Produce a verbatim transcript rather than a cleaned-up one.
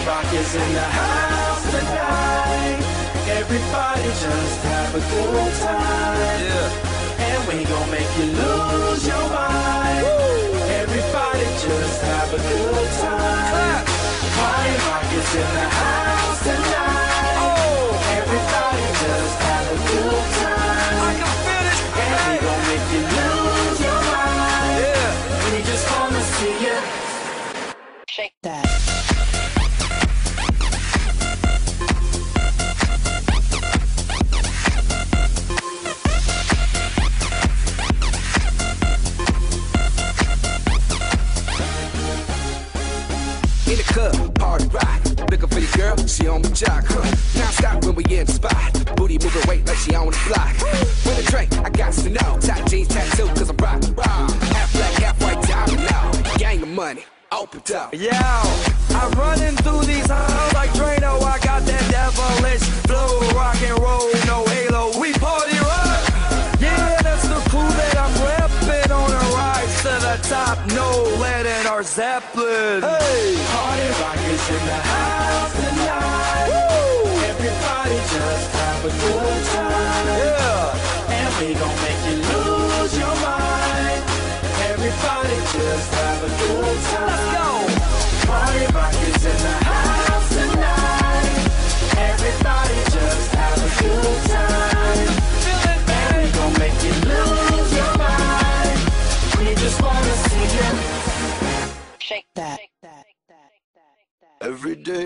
Rock is in the house tonight. Everybody just have a good time. Yeah. And we gon' make you lose your mind. Woo. Everybody just have a good time. Clap. Party Rock is in the house tonight. Oh. Everybody just have a good time. I can feel it. And we gon' make you lose your mind. Yeah. We just wanna see you shake that. In the club, party rock. Looking for your girl, she on the jock. Huh. Now stop when we in the spot. Booty moving weight like she on the block. With a drink, I got to know. Tight jeans, tattoo, cause I'm rock, rock. Half black, half white, diamond now. Gang of money, open up. Yo, I'm running through these halls like Drano. I got that devilish flow, rock and roll, no halo. We party rock. Yeah, that's the crew that I'm repping on a rise to the top. No lead in our Zeppelin. Hey, Party Rock is in the house tonight. Woo! Everybody just have a good time. yeah. And we gon' make you lose your mind. Everybody just have a good time. Let's go. Party Rock is in the house tonight. Everybody just have a good time. Feel it, And man. we gon' make you lose your mind. We just wanna see you shake that. Every day.